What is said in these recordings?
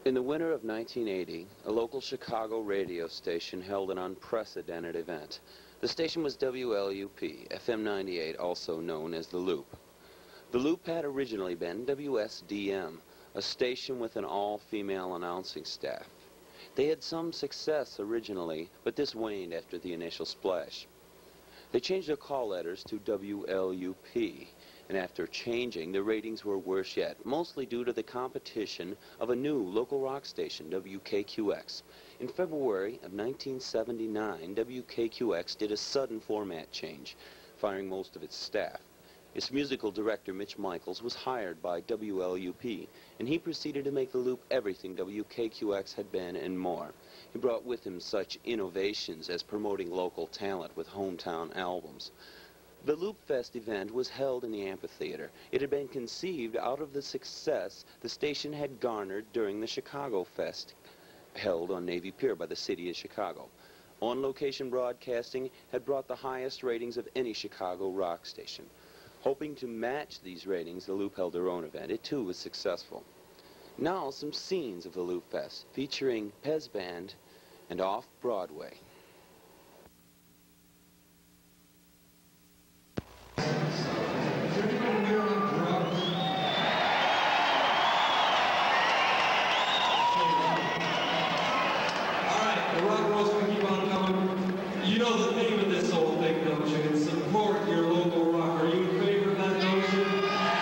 In the winter of 1980, a local Chicago radio station held an unprecedented event. The station was WLUP, FM 98, also known as the Loop. The Loop had originally been WSDM, a station with an all-female announcing staff. They had some success originally, but this waned after the initial splash. They changed their call letters to WLUP, and after changing, the ratings were worse yet, mostly due to the competition of a new local rock station, WKQX. In February of 1979, WKQX did a sudden format change, firing most of its staff. Its musical director, Mitch Michaels, was hired by WLUP, and he proceeded to make the Loop everything WKQX had been and more. He brought with him such innovations as promoting local talent with hometown albums. The Loopfest event was held in the amphitheater. It had been conceived out of the success the station had garnered during the Chicago Fest, held on Navy Pier by the city of Chicago. On-location broadcasting had brought the highest ratings of any Chicago rock station. Hoping to match these ratings, the Loop held their own event. It, too, was successful. Now, some scenes of the Loopfest, featuring Pezband and Off-Broadway. You know the theme of this whole thing, don't you? It's support your local rock. Are you in favor of that notion?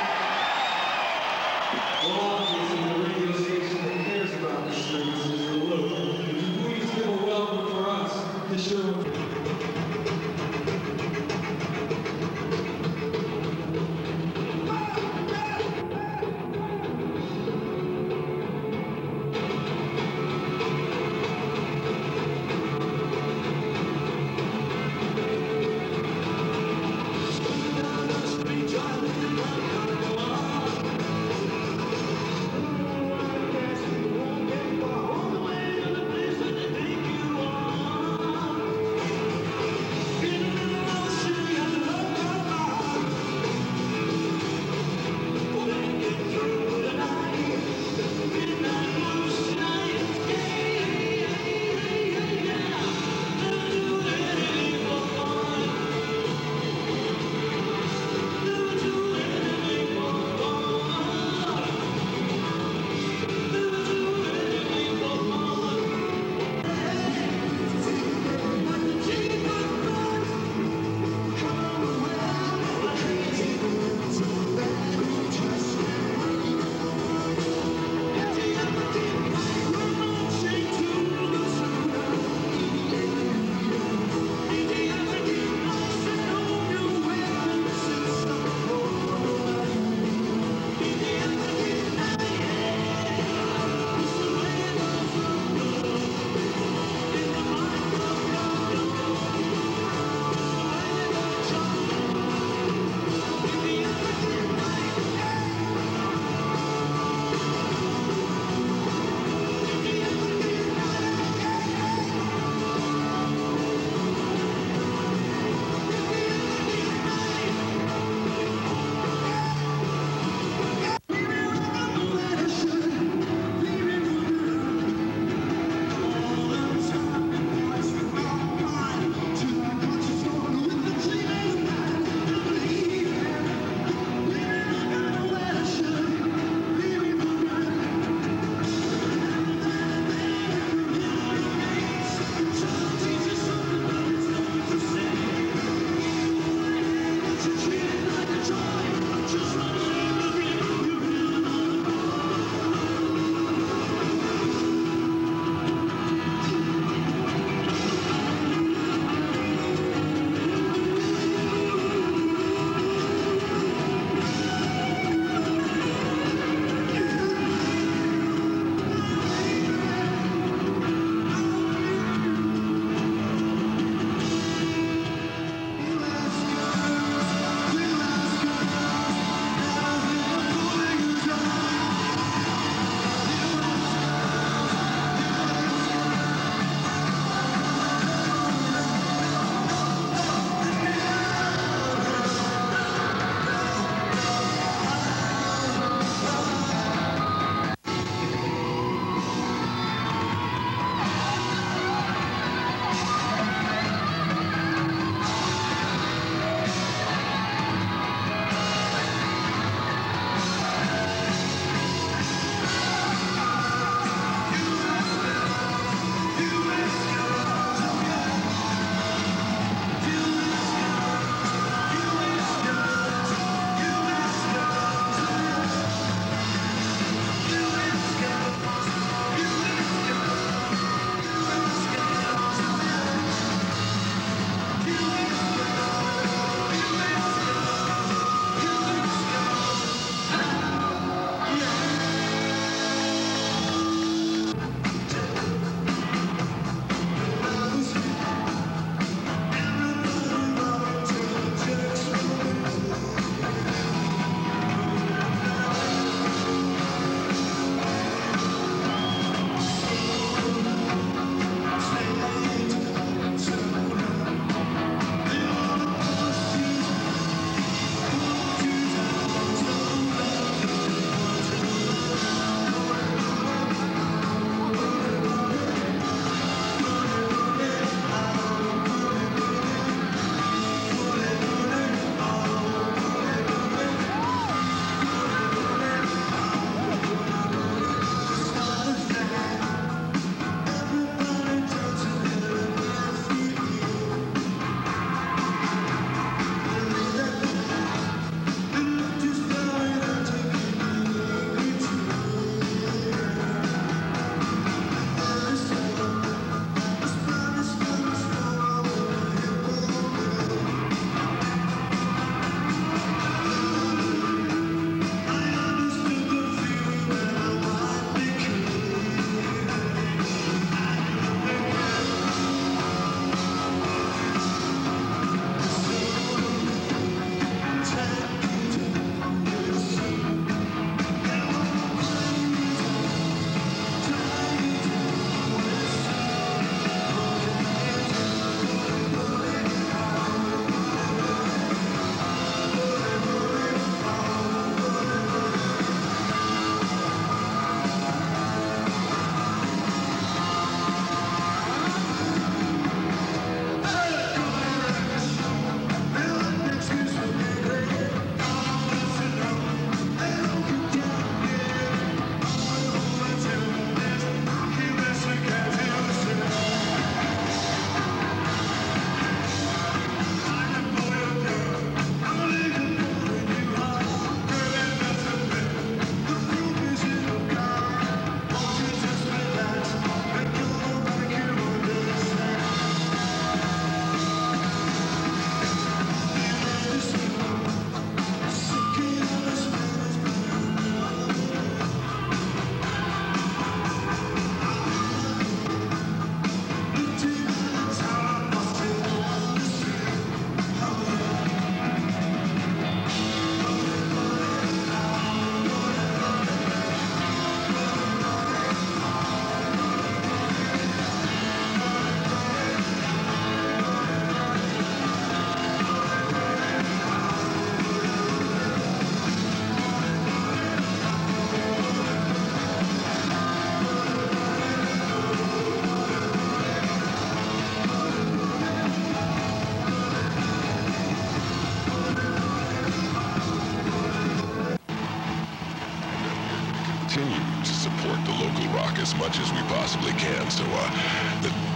Well, obviously, the radio station that cares about the streets is the Loop. Would you please give a welcome for us? continue to support the local rock as much as we possibly can. So the